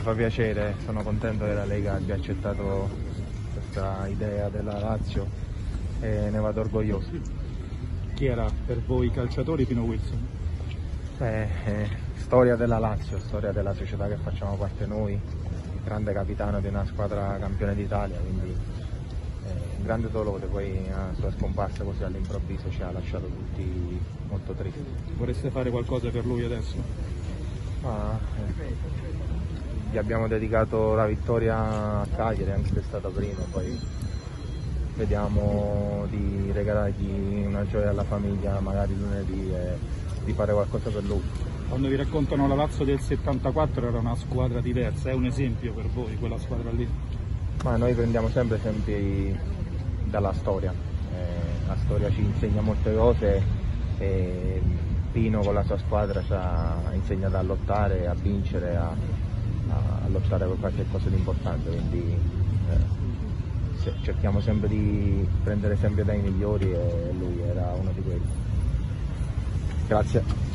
fa piacere, sono contento che la Lega abbia accettato questa idea della Lazio e ne vado orgoglioso. Chi era per voi calciatori Pino Wilson? Storia della Lazio, storia della società che facciamo parte noi, grande capitano di una squadra campione d'Italia, quindi un grande dolore, poi la sua scomparsa così all'improvviso ci ha lasciato tutti molto tristi. Vorreste fare qualcosa per lui adesso? Gli abbiamo dedicato la vittoria a Cagliari, anche se è stata prima, poi vediamo di regalargli una gioia alla famiglia magari lunedì e di fare qualcosa per lui. Quando vi raccontano la Lazio del 74 era una squadra diversa, è un esempio per voi quella squadra lì? Ma noi prendiamo sempre esempi dalla storia, la storia ci insegna molte cose e Pino con la sua squadra ci ha insegnato a lottare, a vincere, a lottare per qualche cosa di importante, quindi cerchiamo sempre di prendere esempio dai migliori e lui era uno di quelli. Grazie.